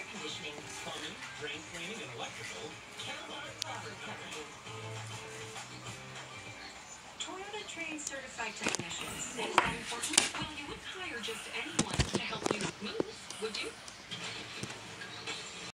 air conditioning, plumbing, drain cleaning, and electrical. Cadillac Property Company. Toyota trained certified technicians. Is that important? Well, you wouldn't hire just anyone to help you move, would you?